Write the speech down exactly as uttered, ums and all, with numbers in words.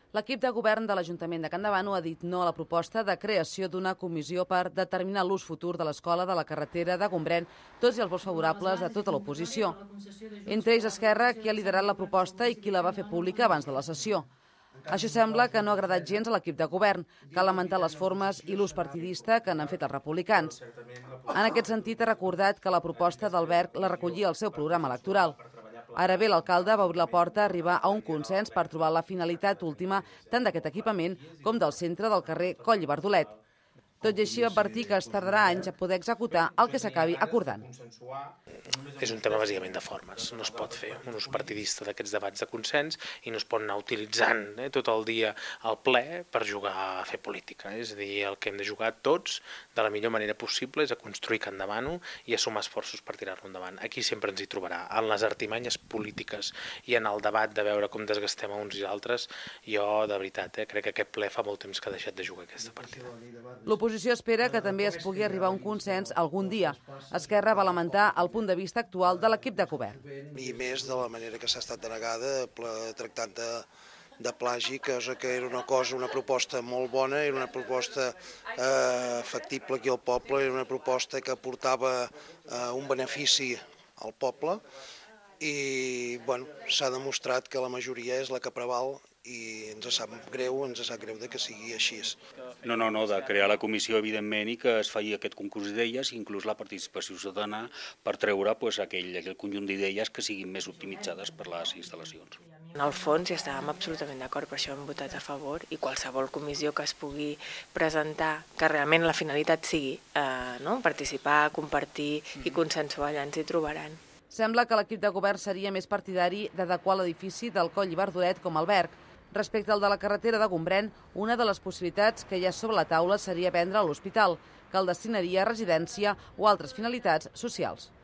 L'equip de govern de l'Ajuntament de Can Davano ha dit no a la proposta de creació d'una comissió per determinar l'ús futur de l'escola de la carretera de Gombrèn, tots i els vots favorables de tota l'oposició. Entre ells Esquerra, qui ha liderat la proposta i qui la va fer pública abans de la sessió. Això sembla que no ha agradat gens a l'equip de govern. Cal lamentar les formes i l'ús partidista que n'han fet els republicans. En aquest sentit, ha recordat que la proposta d'Albert la recollia al seu programa electoral. Ara bé, l'alcalde va obrir la porta a arribar a un consens per trobar la finalitat última tant d'aquest equipament com del centre del carrer Coll i Bardolet. Tot i així va advertir que es tardarà anys a poder executar el que s'acabi acordant. És un tema bàsicament de formes. No es pot fer un ús partidista d'aquests debats de consens i no es pot anar utilitzant eh, tot el dia al ple per jugar a fer política. És a dir, el que hem de jugar tots de la millor manera possible és a construir Can Davano i a sumar esforços per tirar-lo endavant. Aquí sempre ens hi trobarà, en les artimanyes polítiques i en el debat de veure com desgastem a uns i altres. Jo, de veritat, eh, crec que aquest ple fa molt temps que ha deixat de jugar aquesta partida. L'oposició espera que també es pugui arribar a un consens algun dia. Esquerra va lamentar el punt de vista actual de l'equip de govern. I més de la manera que s'ha estat denegada, tractant de, de plagi, cosa que era una cosa, una proposta molt bona, era una proposta eh, factible aquí al poble, era una proposta que portava eh, un benefici al poble i bueno, s'ha demostrat que la majoria és la que preval i ens sap greu, ens sap greu de que sigui així. No, no, no, de crear la comissió, evidentment, i que es faci aquest concurs d'ideies, inclús la participació ciutadana, per treure pues, aquell, aquell conjunt d'idees que siguin més optimitzades per les instal·lacions. En el fons hi estàvem absolutament d'acord, per això hem votat a favor, i qualsevol comissió que es pugui presentar, que realment la finalitat sigui eh, no? participar, compartir i consensuar, allà ens hi trobaran. Sembla que l'equip de govern seria més partidari d'adequar l'edifici del Coll i Bardolet com alberg. Respecte al de la carretera de Gombrèn, una de les possibilitats que hi ha sobre la taula seria vendre a l'hospital, que el destinaria a residència o altres finalitats socials.